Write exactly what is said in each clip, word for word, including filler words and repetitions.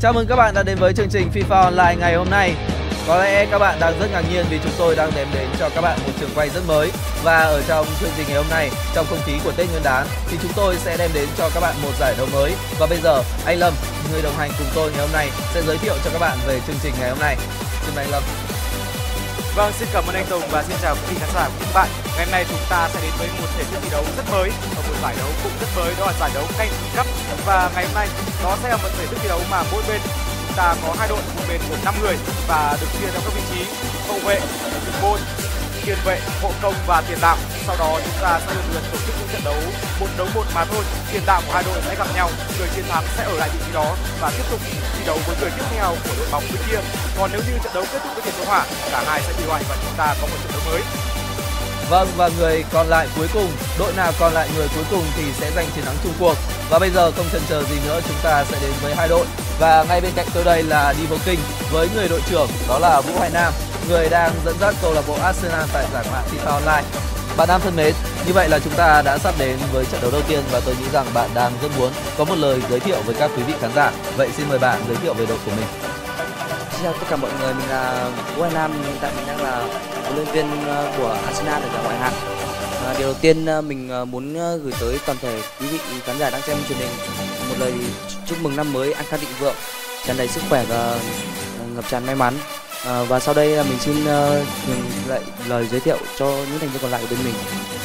Chào mừng các bạn đã đến với chương trình FIFA Online ngày hôm nay. Có lẽ các bạn đang rất ngạc nhiên vì chúng tôi đang đem đến cho các bạn một trường quay rất mới. Và ở trong chương trình ngày hôm nay, trong không khí của Tết Nguyên đán, thì chúng tôi sẽ đem đến cho các bạn một giải đấu mới. Và bây giờ, anh Lâm, người đồng hành cùng tôi ngày hôm nay, sẽ giới thiệu cho các bạn về chương trình ngày hôm nay. Xin mời anh Lâm. Vâng, xin cảm ơn anh Tùng và xin chào quý vị khán giả của các bạn. Ngày hôm nay chúng ta sẽ đến với một thể thức thi đấu rất mới ở một giải đấu cũng rất mới, đó là giải đấu Canh Cup. Và ngày hôm nay đó sẽ là một thể thức thi đấu mà mỗi bên chúng ta có hai đội, một bên gồm năm người và được chia theo các vị trí hậu vệ, thủ môn, tiền vệ, hộ công và tiền đạo. Sau đó chúng ta sẽ lần lượt tổ chức những trận đấu một đấu một mà thôi. Tiền đạo của hai đội sẽ gặp nhau, người chiến thắng sẽ ở lại vị trí đó và tiếp tục thi đấu với người tiếp theo của đội bóng bên kia. Còn nếu như trận đấu kết thúc với tỷ số hòa, cả hai sẽ bị loại và chúng ta có một trận đấu mới. Vâng, và người còn lại cuối cùng, đội nào còn lại người cuối cùng thì sẽ giành chiến thắng chung cuộc. Và bây giờ không chần chờ gì nữa, chúng ta sẽ đến với hai đội. Và ngay bên cạnh tôi đây là Divo King với người đội trưởng đó là Vũ Hoài Nam, người đang dẫn dắt câu lạc bộ Arsenal tại giải mã FIFA Online. Bạn Nam thân mến, như vậy là chúng ta đã sắp đến với trận đấu đầu tiên và tôi nghĩ rằng bạn đang rất muốn có một lời giới thiệu với các quý vị khán giả. Vậy xin mời bạn giới thiệu về đội của mình. Xin chào tất cả mọi người, mình là Vũ Hoài Nam, hiện tại mình đang là huấn luyện viên của Arsenal ở giải ngoại hạng. À, điều đầu tiên mình muốn gửi tới toàn thể quý vị khán giả đang xem truyền hình một lời chúc mừng năm mới an khang thịnh vượng, tràn đầy sức khỏe và ngập tràn may mắn. À, và sau đây là mình xin nhường lại lời giới thiệu cho những thành viên còn lại của bên mình.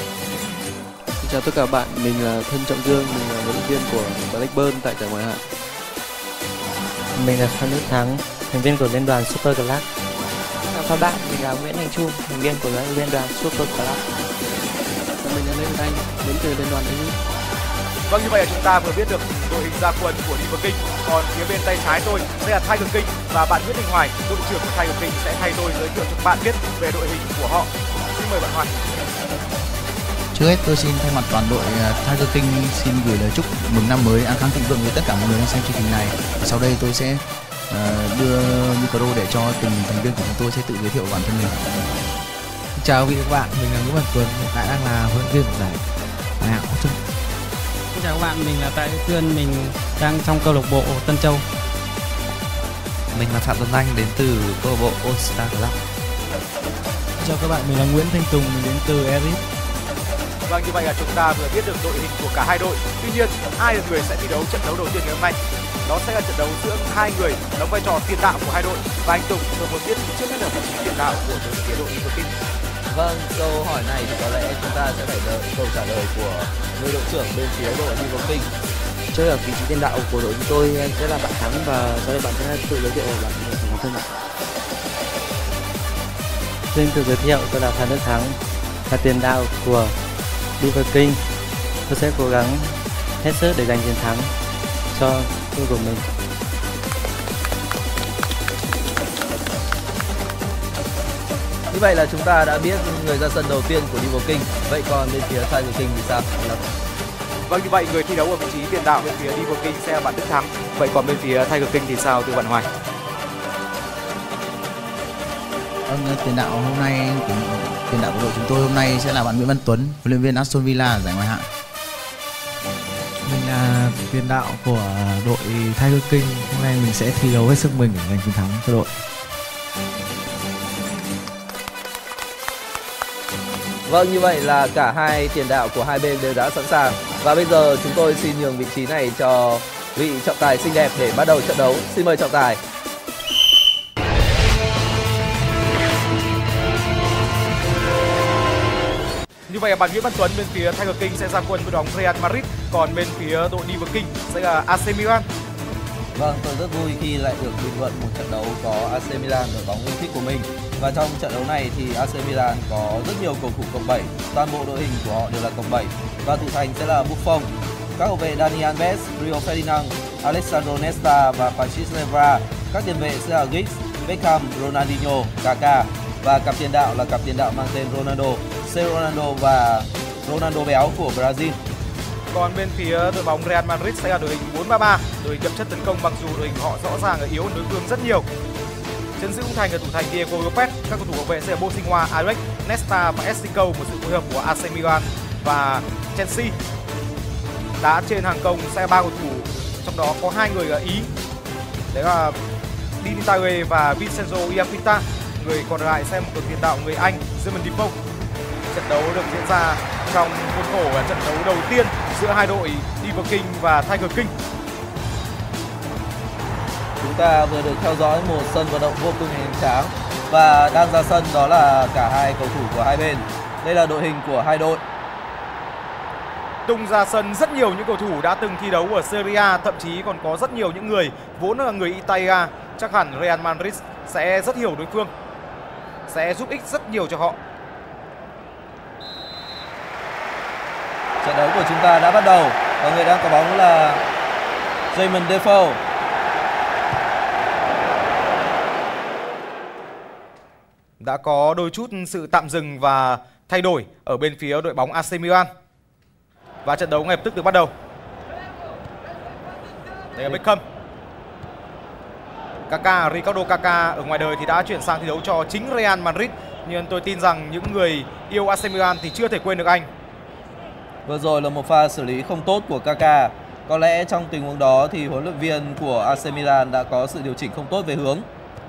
Xin chào tất cả các bạn, mình là Thân Trọng Dương, mình là huấn luyện viên của Blackburn tại giải ngoại hạng. Mình là Phan Đức Thắng, thành viên của liên đoàn Super Club. Chào các bạn, mình là Nguyễn Thành Trung, thành viên của liên đoàn Super Club. Mình là Lê Việt Anh, đến từ liên đoàn Elite. Vâng, như vậy là chúng ta vừa biết được đội hình ra quân của Divo King. Còn phía bên tay trái tôi sẽ là Tiger King và bạn Nguyễn Đình Hoài, đội trưởng của Tiger King sẽ thay tôi giới thiệu cho các bạn biết về đội hình của họ. Xin mời bạn Hoài. Trước hết tôi xin thay mặt toàn đội Tiger King xin gửi lời chúc mừng năm mới an khang thịnh vượng với tất cả mọi người đang xem chương trình này. Và sau đây tôi sẽ uh, đưa micro để cho từng thành viên của chúng tôi sẽ tự giới thiệu bản thân mình. Chào quý vị các bạn, mình là Nguyễn Văn Tuấn, hiện tại đang là huấn luyện viên của giải ngoại hạng Úc Trung. Xin chào các bạn, mình là Tạ Đức Tuyên, mình đang trong câu lạc bộ Tân Châu. Mình là Phạm Tuấn Anh, đến từ câu lạc bộ All Star Club. Chào các bạn, mình là Nguyễn Thanh Tùng, mình đến từ Erit. Vâng, như vậy là chúng ta vừa biết được đội hình của cả hai đội. Tuy nhiên, ai là người sẽ thi đấu trận đấu đầu tiên ngày hôm nay? Đó sẽ là trận đấu giữa hai người đóng vai trò tiền đạo của hai đội. Và anh Tùng, tôi muốn biết trước hết là vị trí tiền đạo của đội phía đội Divo King. Vâng, câu hỏi này thì có lẽ chúng ta sẽ phải đợi câu trả lời của người đội trưởng bên phía đội Divo King. Chơi ở vị trí tiền đạo của đội chúng tôi sẽ là bạn Thắng và sau đây bạn sẽ tự giới thiệu bản thân mình. Xin tự giới thiệu, tôi là Phan Đức Thắng, là tiền đạo của Divo King. Tôi sẽ cố gắng hết sức để giành chiến thắng cho đội của mình. Như vậy là chúng ta đã biết người ra sân đầu tiên của Divo King. Vậy còn bên phía Tiger King thì sao? Vâng, như vậy người thi đấu ở vị trí tiền đạo bên phía Divo King sẽ là bạn Đức Thắng. Vậy còn bên phía Tiger King thì sao, từ bạn Hoài? Vâng, tiền đạo hôm nay của tiền đạo của đội chúng tôi hôm nay sẽ là bạn Nguyễn Văn Tuấn, huấn luyện viên Aston Villa ở giải ngoại hạng. Mình là tiền đạo của đội Tiger King, hôm nay mình sẽ thi đấu hết sức mình để giành chiến thắng cho đội. Vâng, như vậy là cả hai tiền đạo của hai bên đều đã sẵn sàng. Và bây giờ chúng tôi xin nhường vị trí này cho vị trọng tài xinh đẹp để bắt đầu trận đấu. Xin mời trọng tài. Như vậy là bạn Nguyễn Văn Tuấn bên phía Tiger King sẽ ra quân với đội bóng Real Madrid, còn bên phía đội Divo King sẽ là a xê Milan. Vâng, tôi rất vui khi lại được bình luận một trận đấu có a xê Milan, đội bóng yêu thích của mình. Và trong trận đấu này thì a xê Milan có rất nhiều cầu thủ cộng bảy, toàn bộ đội hình của họ đều là cộng bảy. Và thủ thành sẽ là Buffon. Các hậu vệ Dani Alves, Rio Ferdinand, Alessandro Nesta và Francis Evra. Các tiền vệ sẽ là Giggs, Beckham, Ronaldinho, Kaká. Và cặp tiền đạo là cặp tiền đạo mang tên Ronaldo, C. Ronaldo và Ronaldo béo của Brazil. Còn bên phía đội bóng Real Madrid sẽ là đội hình bốn ba ba, đội hình đậm chất tấn công mặc dù đội hình họ rõ ràng là yếu hơn đối phương rất nhiều. Chân giữ khung thành ở thủ thành Diego Lopez, các cầu thủ hậu vệ sẽ là Bosinwa, Alex, Nesta và Esrico, một sự phối hợp của a xê Milan và Chelsea. Đá trên hàng công sẽ ba cầu thủ, trong đó có hai người ở Ý Đấy là Dini Tague và Vincenzo Iaquinta. Người còn lại sẽ một cầu thủ tiền đạo người Anh Jermaine Defoe. Trận đấu được diễn ra trong khuôn khổ là trận đấu đầu tiên giữa hai đội Divo King và Tiger King. Chúng ta vừa được theo dõi một sân vận động vô cùng hoành tráng và đang ra sân đó là cả hai cầu thủ của hai bên. Đây là đội hình của hai đội. Tung ra sân rất nhiều những cầu thủ đã từng thi đấu ở Serie A, thậm chí còn có rất nhiều những người vốn là người Italia. Chắc hẳn Real Madrid sẽ rất hiểu đối phương, sẽ giúp ích rất nhiều cho họ. Trận đấu của chúng ta đã bắt đầu và người đang có bóng là Jermaine Defoe. Đã có đôi chút sự tạm dừng và thay đổi ở bên phía đội bóng a xê Milan. Và trận đấu ngay lập tức được bắt đầu. Đây là Beckham. Kaká, Ricardo Kaká ở ngoài đời thì đã chuyển sang thi đấu cho chính Real Madrid. Nhưng tôi tin rằng những người yêu a xê Milan thì chưa thể quên được anh. Vừa rồi là một pha xử lý không tốt của Kaká. Có lẽ trong tình huống đó thì huấn luyện viên của a xê Milan đã có sự điều chỉnh không tốt về hướng.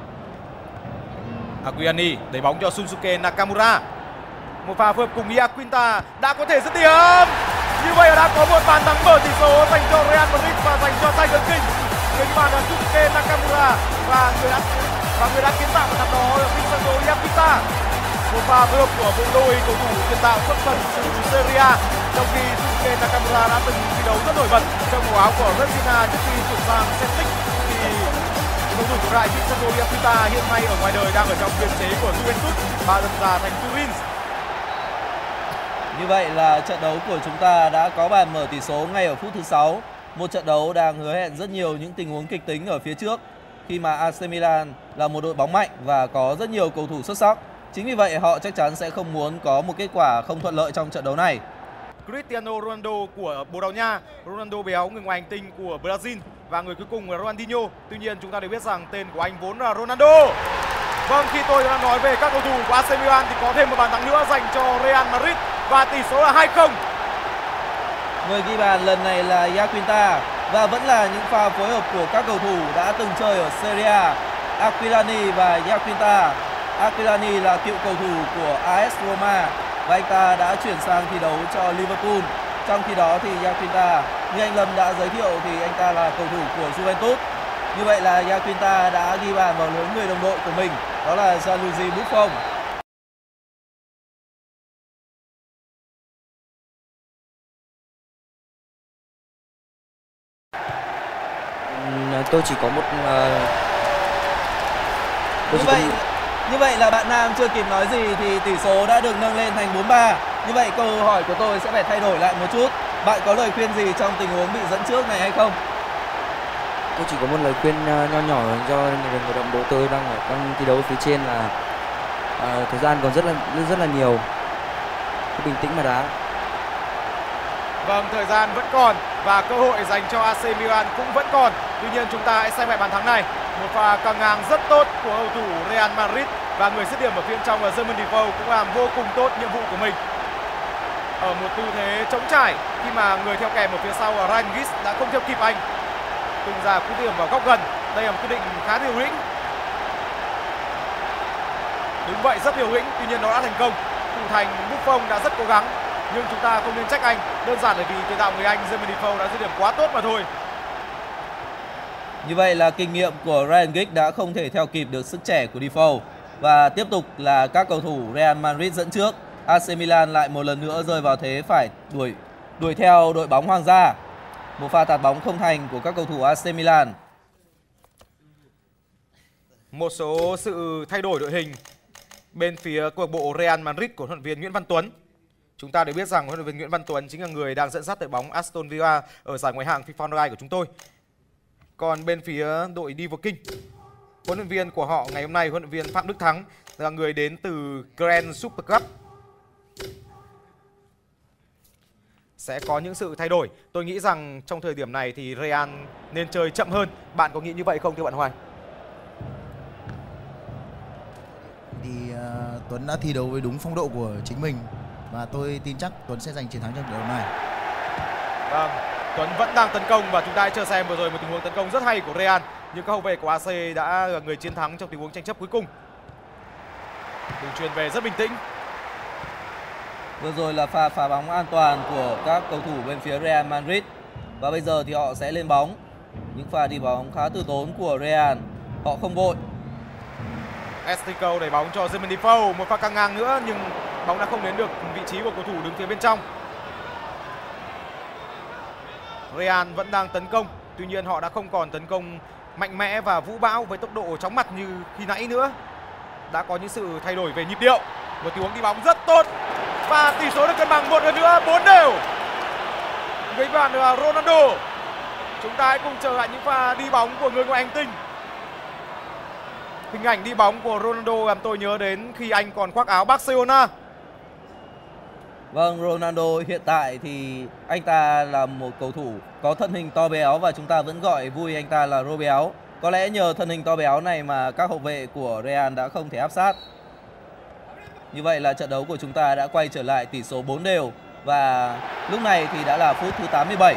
Aguiani đẩy bóng cho Shunsuke Nakamura. Một pha phối hợp cùng Iaquinta đã có thể dứt điểm. Như vậy là đã có một bàn thắng mở tỷ số dành cho Real Madrid và dành cho Tiger King. Người ghi bàn là Shunsuke Nakamura và người đã và người đã kiến tạo bàn thắng đó là Vincenzo Iaquinta. Một pha phối hợp của bộ đôi cầu thủ tiền đạo xuất thân từ Serie A, trong khi Shunsuke Nakamura đã từng thi đấu rất nổi bật trong màu áo của Regina trước khi chuyển sang Celtic. Thì cầu thủ của lại Vincenzo Iaquinta hiện nay ở ngoài đời đang ở trong biên chế của Juventus và dần già thành Turin. Như vậy là trận đấu của chúng ta đã có bàn mở tỷ số ngay ở phút thứ sáu. Một trận đấu đang hứa hẹn rất nhiều những tình huống kịch tính ở phía trước, khi mà a xê Milan là một đội bóng mạnh và có rất nhiều cầu thủ xuất sắc. Chính vì vậy họ chắc chắn sẽ không muốn có một kết quả không thuận lợi trong trận đấu này. Cristiano Ronaldo của Bồ Đào Nha, Ronaldo béo người ngoài hành tinh của Brazil và người cuối cùng là Ronaldinho. Tuy nhiên chúng ta đều biết rằng tên của anh vốn là Ronaldo. Vâng, khi tôi đang nói về các cầu thủ của a xê Milan thì có thêm một bàn thắng nữa dành cho Real Madrid và tỷ số là hai không. Người ghi bàn lần này là Iaquinta và vẫn là những pha phối hợp của các cầu thủ đã từng chơi ở Serie A, Aquilani và Iaquinta. Aquilani là cựu cầu thủ của a ét Roma và anh ta đã chuyển sang thi đấu cho Liverpool. Trong khi đó thì Iaquinta, như anh Lâm đã giới thiệu thì anh ta là cầu thủ của Juventus. Như vậy là Iaquinta đã ghi bàn vào lưới người đồng đội của mình, đó là Gianluigi Buffon. Tôi chỉ có một uh, như vậy có... như vậy là bạn Nam chưa kịp nói gì thì tỷ số đã được nâng lên thành bốn ba. Như vậy câu hỏi của tôi sẽ phải thay đổi lại một chút. Bạn có lời khuyên gì trong tình huống bị dẫn trước này hay không? Tôi chỉ có một lời khuyên uh, nho nhỏ cho người người đồng đội tôi đang ở trong thi đấu phía trên là uh, thời gian còn rất là rất là nhiều. Cứ bình tĩnh mà đá. Vâng, thời gian vẫn còn và cơ hội dành cho a xê Milan cũng vẫn còn. Tuy nhiên chúng ta hãy xem lại bàn thắng này. Một pha căng ngang rất tốt của cầu thủ Real Madrid và người dứt điểm ở phía trong là Jermaine Defoe cũng làm vô cùng tốt nhiệm vụ của mình. Ở một tư thế trống trải khi mà người theo kèm ở phía sau là Ryan Giggs đã không theo kịp anh. Tung ra cú điểm vào góc gần. Đây là một quyết định khá liều lĩnh. Đúng vậy, rất liều lĩnh, tuy nhiên nó đã thành công. Thủ thành Buffon đã rất cố gắng. Nhưng chúng ta không nên trách anh, đơn giản là vì tiền đạo người Anh Jermaine Defoe đã dứt điểm quá tốt mà thôi. Như vậy là kinh nghiệm của Ryan Giggs đã không thể theo kịp được sức trẻ của Defoe. Và tiếp tục là các cầu thủ Real Madrid dẫn trước. a xê Milan lại một lần nữa rơi vào thế phải đuổi đuổi theo đội bóng Hoàng gia. Một pha tạt bóng không thành của các cầu thủ a xê Milan. Một số sự thay đổi đội hình bên phía câu lạc bộ Real Madrid của huấn luyện viên Nguyễn Văn Tuấn. Chúng ta đều biết rằng huấn luyện viên Nguyễn Văn Tuấn chính là người đang dẫn dắt đội bóng Aston Villa ở giải ngoại hạng FIFA Online của chúng tôi. Còn bên phía đội Divo King, huấn luyện viên của họ ngày hôm nay, huấn luyện viên Phạm Đức Thắng là người đến từ Grand Super Cup. Sẽ có những sự thay đổi. Tôi nghĩ rằng trong thời điểm này thì Real nên chơi chậm hơn. Bạn có nghĩ như vậy không thưa bạn Hoài? Thì uh, Tuấn đã thi đấu với đúng phong độ của chính mình và tôi tin chắc Tuấn sẽ giành chiến thắng trong trận đấu này. Vâng, Tuấn vẫn đang tấn công và chúng ta hãy chờ xem vừa rồi một tình huống tấn công rất hay của Real. nhưng các hậu vệ của a xê đã là người chiến thắng trong tình huống tranh chấp cuối cùng. Đường chuyền về rất bình tĩnh. Vừa rồi là pha phá bóng an toàn của các cầu thủ bên phía Real Madrid. Và bây giờ thì họ sẽ lên bóng. Những pha đi bóng khá từ tốn của Real. Họ không vội. Estico đẩy bóng cho Jermaine Defoe, một pha căng ngang nữa nhưng bóng đã không đến được vị trí của cầu thủ đứng phía bên trong. Real vẫn đang tấn công, tuy nhiên họ đã không còn tấn công mạnh mẽ và vũ bão với tốc độ chóng mặt như khi nãy nữa. Đã có những sự thay đổi về nhịp điệu. Một tình huống đi bóng rất tốt và tỷ số được cân bằng một lần nữa, bốn đều. Người bạn là Ronaldo. Chúng ta hãy cùng chờ lại những pha đi bóng của người ngoại hành tinh. Hình ảnh đi bóng của Ronaldo làm tôi nhớ đến khi anh còn khoác áo Barcelona. Vâng, Ronaldo hiện tại thì anh ta là một cầu thủ có thân hình to béo và chúng ta vẫn gọi vui anh ta là Rô béo. Có lẽ nhờ thân hình to béo này mà các hậu vệ của Real đã không thể áp sát. Như vậy là trận đấu của chúng ta đã quay trở lại tỷ số bốn đều và lúc này thì đã là phút thứ tám mươi bảy.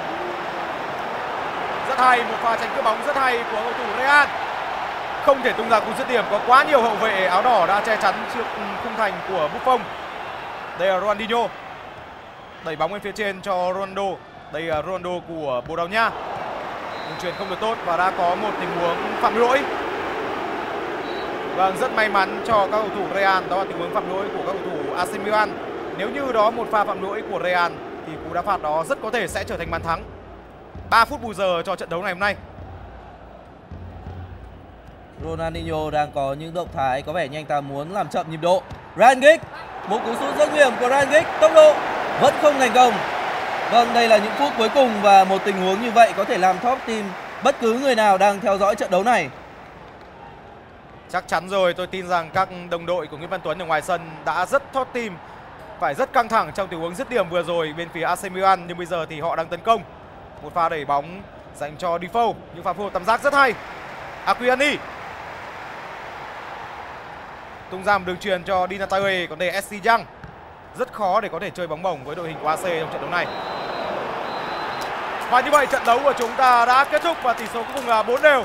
Rất hay, một pha tranh cướp bóng rất hay của cầu thủ Real. Không thể tung ra cú dứt điểm, có quá nhiều hậu vệ áo đỏ đã che chắn trước khung thành của Buffon. Đây là Ronaldinho. Đẩy bóng lên phía trên cho Ronaldo. Đây là Ronaldo của Bồ Đào Nha. Đường chuyền không được tốt và đã có một tình huống phạm lỗi. Vâng, rất may mắn cho các cầu thủ Real, đó là tình huống phạm lỗi của các cầu thủ a xê Milan. Nếu như đó một pha phạm lỗi của Real thì cú đá phạt đó rất có thể sẽ trở thành bàn thắng. ba phút bù giờ cho trận đấu ngày hôm nay. Ronaldinho đang có những động thái có vẻ như anh ta muốn làm chậm nhịp độ. Ryan Giggs, một cú sút rất nguy hiểm của Ryan Giggs, tốc độ vẫn không thành công. Vâng, đây là những phút cuối cùng và một tình huống như vậy có thể làm thót tim bất cứ người nào đang theo dõi trận đấu này. Chắc chắn rồi, tôi tin rằng các đồng đội của Nguyễn Văn Tuấn ở ngoài sân đã rất thót tim, phải rất căng thẳng trong tình huống dứt điểm vừa rồi bên phía a xê Milan, nhưng bây giờ thì họ đang tấn công. Một pha đẩy bóng dành cho Defoe, những pha phối hợp tam giác rất hay. Aquilani tung ra một đường chuyền cho Di Natale, còn đây là ét xê Young. Rất khó để có thể chơi bóng bổng với đội hình của a xê trong trận đấu này. Và như vậy trận đấu của chúng ta đã kết thúc và tỷ số cuối cùng là bốn đều.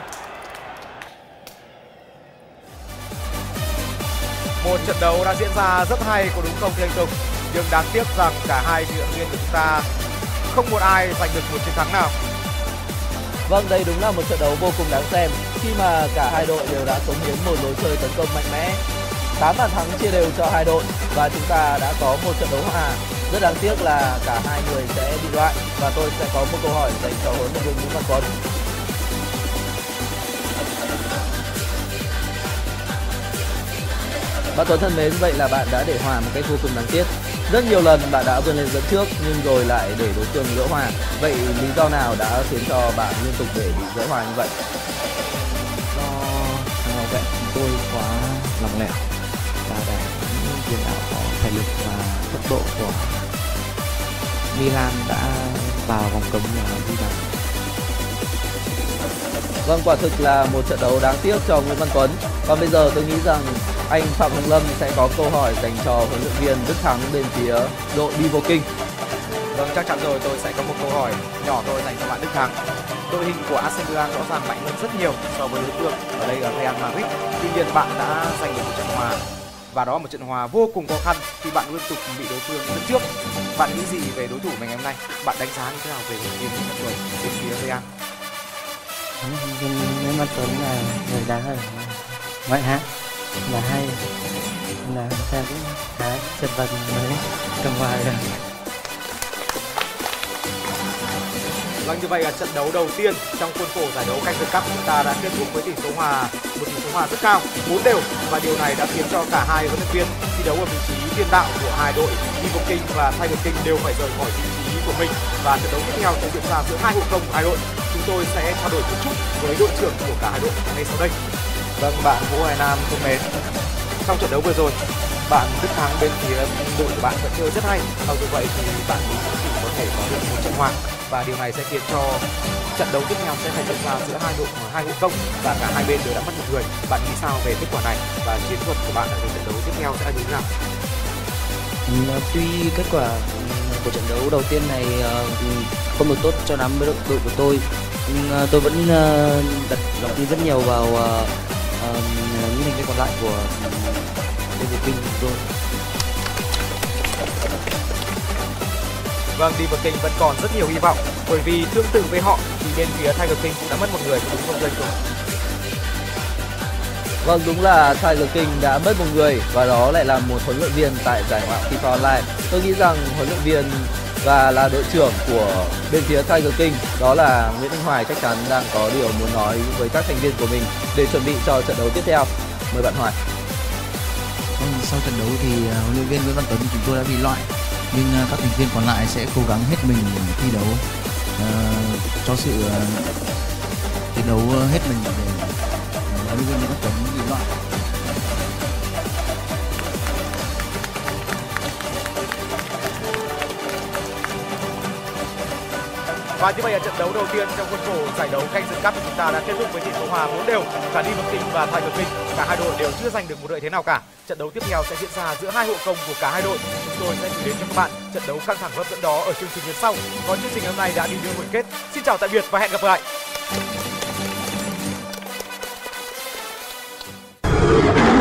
Một trận đấu đã diễn ra rất hay, có đúng không thưa anh Tùng? Nhưng đáng tiếc rằng cả hai vận động viên của chúng ta không một ai giành được một chiến thắng nào. Vâng, đây đúng là một trận đấu vô cùng đáng xem khi mà cả hai đội đều đã cống hiến một lối chơi tấn công mạnh mẽ. tám bàn thắng chia đều cho hai đội và chúng ta đã có một trận đấu hòa. Rất đáng tiếc là cả hai người sẽ bị loại và tôi sẽ có một câu hỏi dành cho huấn luyện viên Nguyễn Văn Tuấn. Bạn Tuấn thân mến, vậy là bạn đã để hòa một cách vô cùng đáng tiếc. Rất nhiều lần bạn đã vươn lên dẫn trước nhưng rồi lại để đối phương gỡ hòa. Vậy lý do nào đã khiến cho bạn liên tục để bị gỡ hòa như vậy? Do hàng hậu vệ chúng tôi quá lỏng lẻo và để những tiền đạo có thể lực và tốc độ của Milan đã vào vòng cấm và ghi bàn. Vâng, quả thực là một trận đấu đáng tiếc cho Nguyễn Văn Tuấn. Còn bây giờ tôi nghĩ rằng anh Phạm Hồng Lâm sẽ có câu hỏi dành cho huấn luyện viên Đức Thắng bên phía đội Divo King. Vâng, chắc chắn rồi, tôi sẽ có một câu hỏi nhỏ thôi dành cho bạn Đức Thắng. Đội hình của a xê Milan rõ ràng mạnh hơn rất nhiều so với đối phương, ở đây là Real Madrid. Tuy nhiên bạn đã giành được một trận hòa và đó là một trận hòa vô cùng khó khăn khi bạn liên tục bị đối phương dẫn trước. Bạn nghĩ gì về đối thủ mình ngày hôm nay? Bạn đánh giá như thế nào về huấn luyện viên Nguyễn Văn Tuấn bên phía Real? Nguyễn Văn Tuấn là người đá hơn ngoại hạng là hay, là ta cũng khá chật vật mới cầm hòa được. Vâng, như vậy là trận đấu đầu tiên trong khuôn khổ giải đấu Canh World Cup chúng ta đã kết thúc với tỷ số hòa, một tỷ số hòa rất cao, bốn đều, và điều này đã khiến cho cả hai huấn luyện viên thi đấu ở vị trí tiền đạo của hai đội Divo King và Tiger King đều phải rời khỏi vị trí của mình, và trận đấu tiếp theo sẽ diễn ra giữa hai hậu công của hai đội. Chúng tôi sẽ trao đổi một chút với đội trưởng của cả hai đội ngay sau đây. Vâng, bạn Vũ Hoài Nam thân mến, trong trận đấu vừa rồi bạn Đức Thắng bên phía đội của bạn vẫn chơi rất hay, mặc dù vậy thì bạn cũng chỉ có thể có được một trận hòa, và điều này sẽ khiến cho trận đấu tiếp theo sẽ phải diễn ra giữa hai đội hai hậu công và cả hai bên đều đã mất một người. Bạn nghĩ sao về kết quả này và chiến thuật của bạn ở trận đấu tiếp theo sẽ là như thế nào? Tuy kết quả của trận đấu đầu tiên này không được tốt cho lắm với đội của tôi, nhưng tôi vẫn đặt lòng tin rất nhiều vào uh, uh, những thành viên còn lại của Liverpool King của tôi. Vâng, Liverpool King vẫn còn rất nhiều hy vọng, bởi vì tương tự với họ thì bên phía Tiger King cũng đã mất một người, đúng không Duy Cường? Vâng, đúng là Tiger King đã mất một người và đó lại là một huấn luyện viên tại giải ngoại FIFA Online. Tôi nghĩ rằng huấn luyện viên và là đội trưởng của bên phía Tiger King, đó là Nguyễn Anh Hoài, chắc chắn đang có điều muốn nói với các thành viên của mình để chuẩn bị cho trận đấu tiếp theo. Mời bạn Hoài. Vâng, sau trận đấu thì huấn luyện viên Nguyễn Văn Tuấn chúng tôi đã bị loại, nhưng các thành viên còn lại sẽ cố gắng hết mình để thi đấu uh, cho sự uh, thi đấu hết mình để huấn luyện viên Nguyễn Văn Tuấn bị loại. Và như vậy là trận đấu đầu tiên trong khuôn khổ giải đấu Canh Sân Cup của chúng ta đã kết thúc với tỷ số hòa bốn đều. Cả Liverpool King và Tiger King, cả hai đội đều chưa giành được một lợi thế nào cả. Trận đấu tiếp theo sẽ diễn ra giữa hai hộ công của cả hai đội. Chúng tôi sẽ gửi đến cho các bạn trận đấu căng thẳng hấp dẫn đó ở chương trình lần sau. Còn chương trình hôm nay đã đi đến hồi kết. Xin chào tạm biệt và hẹn gặp lại.